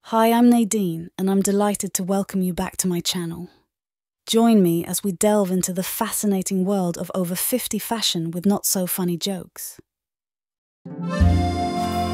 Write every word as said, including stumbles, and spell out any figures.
Hi, I'm Nadine, and I'm delighted to welcome you back to my channel. Join me as we delve into the fascinating world of over fifty fashion with not-so-funny jokes.